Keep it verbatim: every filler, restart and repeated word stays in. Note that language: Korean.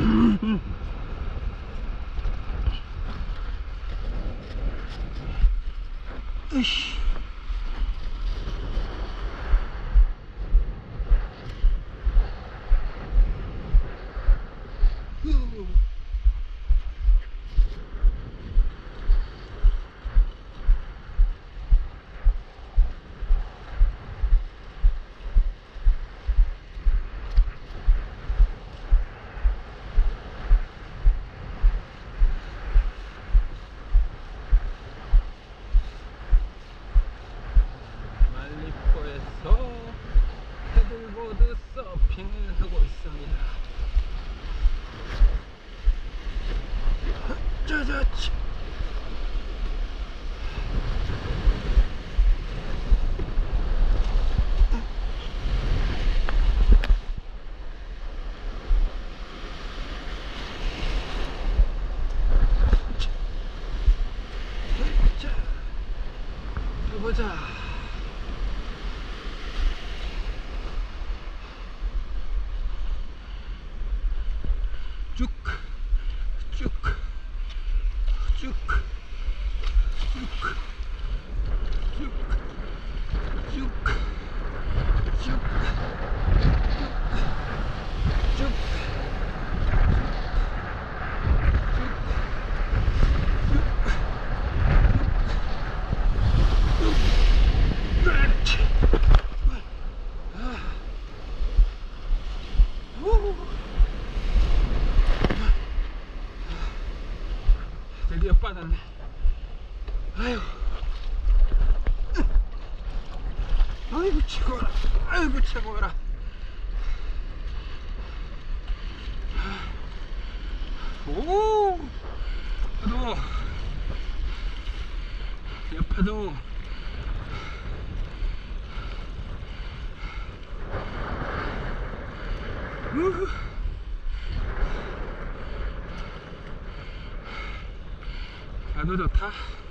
으이씨. 말리포에서 패들보드 서핑을 하고 있습니다. 짜자치. 자, 해보자. 쭉, 쭉, 쭉, 쭉, 쭉, 쭉, 쭉, 쭉, 드디어 빠졌네. 아유, 아이고 최고라. 아이고 최고라. 오, 파도, 야 파도. 우후. 파도 좋다.